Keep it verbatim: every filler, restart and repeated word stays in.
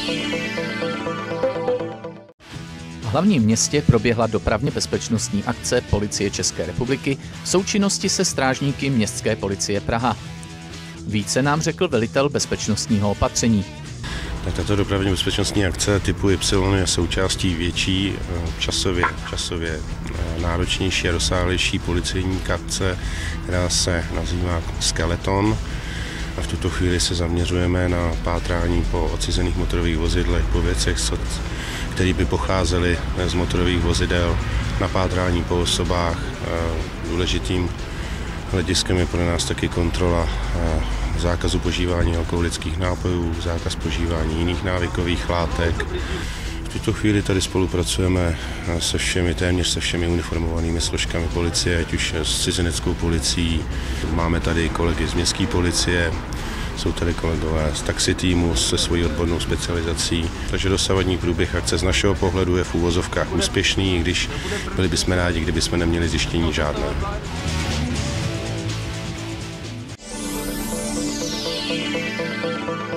V hlavním městě proběhla dopravně bezpečnostní akce Policie České republiky v součinnosti se strážníky Městské policie Praha. Více nám řekl velitel bezpečnostního opatření. Tato dopravně bezpečnostní akce typu Y je součástí větší, časově, časově náročnější a rozsáhlejší policejní akce, která se nazývá Skeleton. A v tuto chvíli se zaměřujeme na pátrání po odcizených motorových vozidlech, po věcech, které by pocházely z motorových vozidel, na pátrání po osobách. Důležitým hlediskem je pro nás taky kontrola zákazu požívání alkoholických nápojů, zákaz požívání jiných návykových látek. V tuto chvíli tady spolupracujeme se všemi, téměř se všemi uniformovanými složkami policie, ať už s cizineckou policií. Máme tady kolegy z městské policie, jsou tady kolegové z taxi týmu se svojí odbornou specializací. Takže dosavadní průběh akce z našeho pohledu je v úvozovkách úspěšný, i když byli bychom rádi, kdybychom neměli zjištění žádné. Thank you.